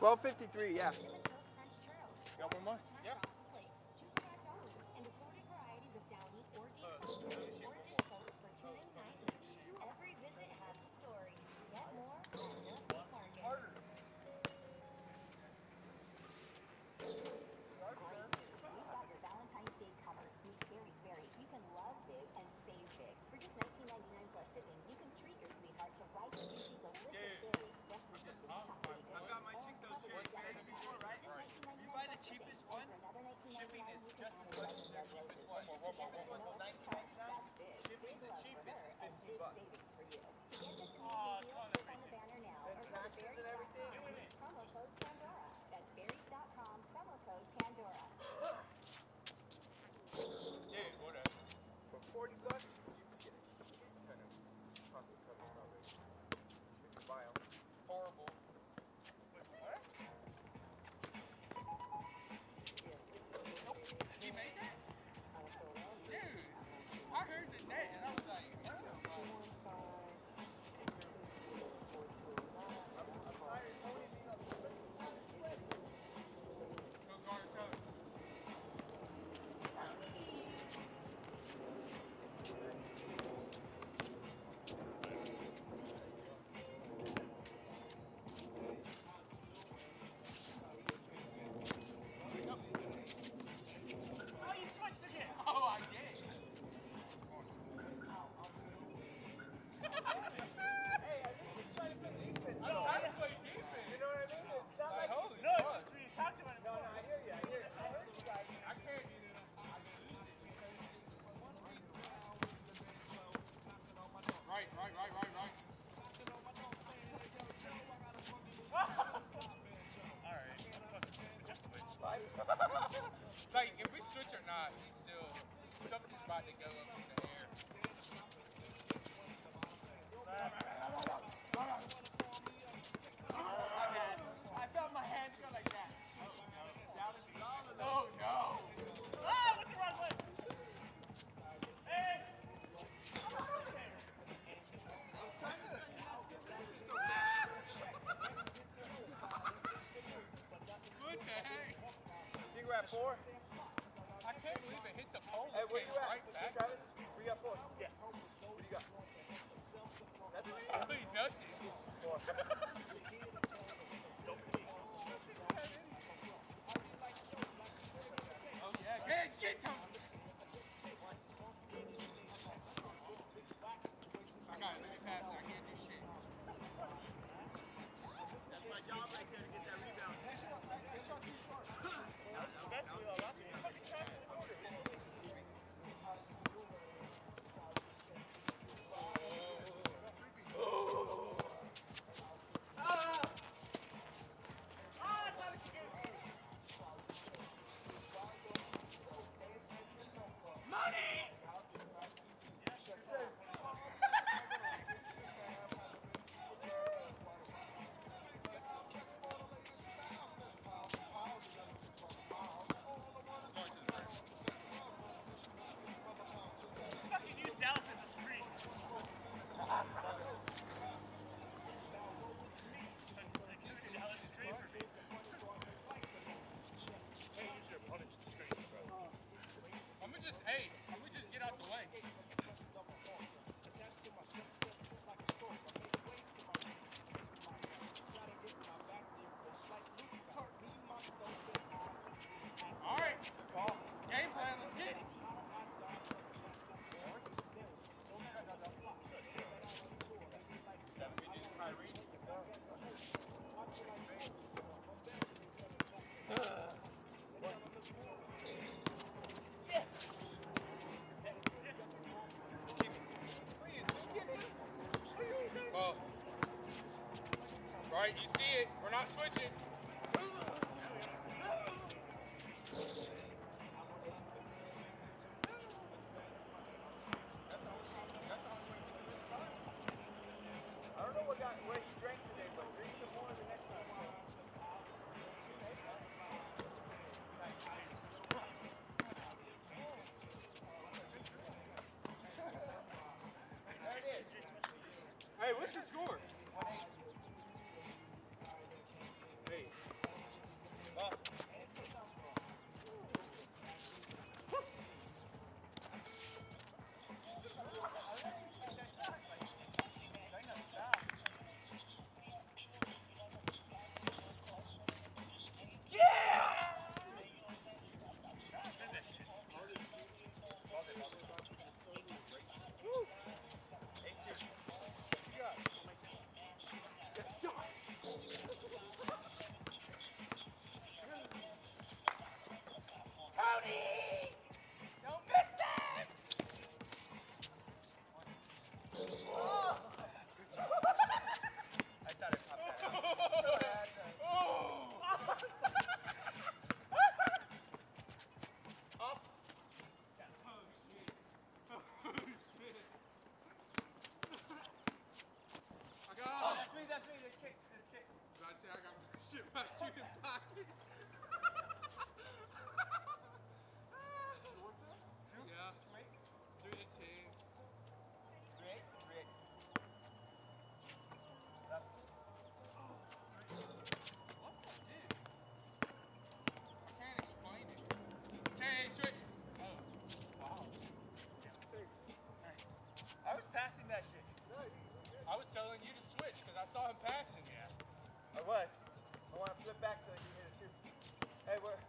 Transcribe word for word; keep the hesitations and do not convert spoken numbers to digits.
twelve fifty-three, yeah. Got one more? Yeah. Every visit has a story. Get more at Wolf Market. Harder. We've got your Valentine's Day covered. New Scary's Berries. You can love big and save big. For just nineteen ninety-nine plus shipping, you can treat your sweetheart to ripe, juicy, delicious berries, fresh and crispy chocolate. I've got my chick those shirts said before, right? You buy the cheapest one, shipping is just as much as their cheapest one. nineteen ninety-nine, shipping the cheapest is fifty bucks. To get this amazing deal, click on the banner now or go to berries dot com. Use promo code Pandora. That's berries dot com, promo code Pandora. Dude, whatever. For forty bucks, you can get a kind of chocolate covered strawberry. If you buy them. Horrible. Wait, what? Nope. He made that? Dude, I heard the name and I was like, no. Right, right, right, right, right. Alright, just switch. Like, if we switch or not, he's still, something's about to go up in the air. I felt my hands go like that. Oh no! Ah, what's the wrong way? Hey! What the heck? You were at four? I can't believe it hit the pole. Hey, where you at? Right back. Travis? Where you at four? Yeah. What do you got? Nothing? Probably nothing. Four. Oh yeah, get, get him! I got it, let me pass it, I can't do shit. That's my job right there to get that rebound. That's what I lost. Well, right, you see it. We're not switching. I don't know what got what he drank today, but drink some more the next time. There it is. Hey, what's the score? Hey. saw him passing you. I was. I want to flip back so you can hit it too. Hey, we're...